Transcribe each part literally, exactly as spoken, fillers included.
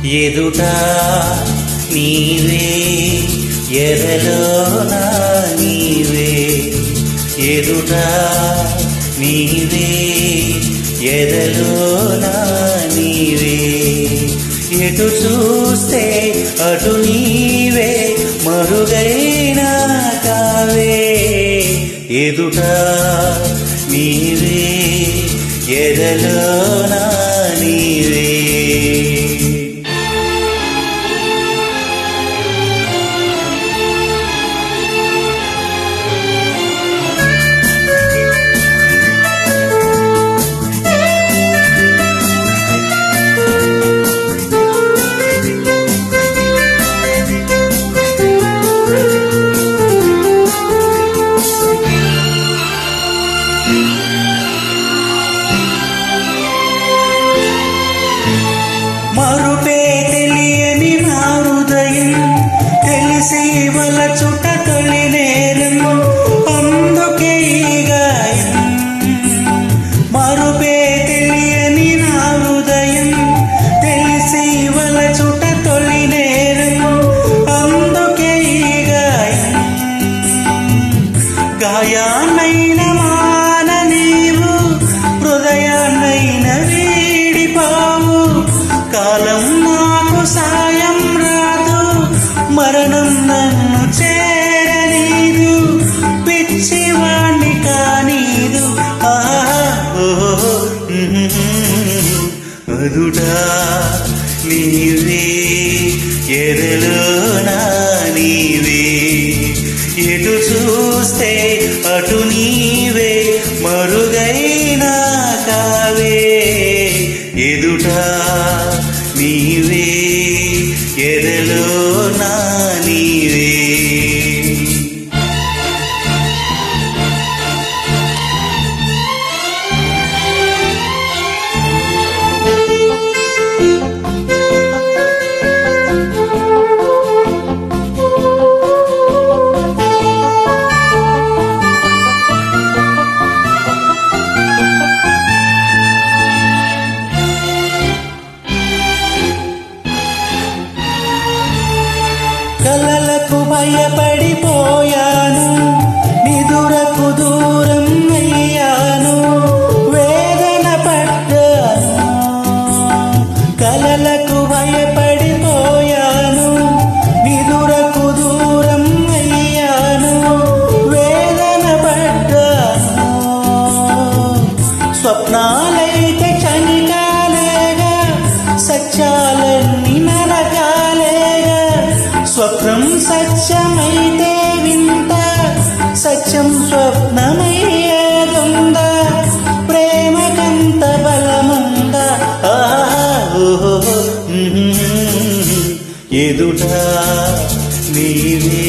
ఎదుట నీవే ఎదలోన నీవే ఎదుట నీవే ఎదలోన నీవే ఎటు చూస్తే అటు నీవే మరుగైనా కావే ఎదుట నీవే ఎదలోన నీవే మరుపే తెలియని నా హృదయం తెలిసి వలచుట తొలి నేరం అందుకే ఈ గాయం మరుపే తెలియని నా హృదయం తెలిసి వలచుట తొలి నేరం అందుకే ఈ గాయం గాయాన్నైన మాన నీవు హృదయాన్నైన వీడిపావు కాలం నాకు సాయం రాదు మరణం నన్ను చేరనీదు పిచ్చివాణ్ణి కానీదు అదుటా నీవే ఎదలోనా నీవే ఎటు చూస్తే అటు నీవే మరుగైనా కావే ఎదుటా నీవే ఎదలోనా నీవే కలలకు భయపడిపోయాను నిదురకు దూరం అయ్యాను వేదన పడ్డాను కలలకు భయపడిపోయాను నిదురకు దూరం అయ్యాను వేదన పడ్డాను స్వప్నాలైతే చనికాలేగా సత్యాలన్నీ నరకాలేగా స్వప్నం సత్యమైతే వింత సత్యం స్వప్నమయ్యేదుందా ప్రేమకంత బలముందా ఎదుట నీవే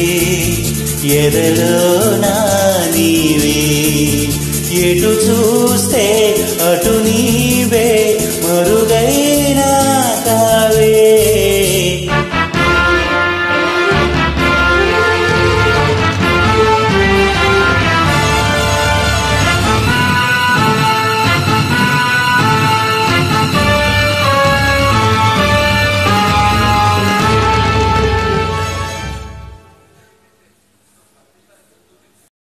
ఎదలోనా నీవే ఎటు చూస్తే అటు నీవే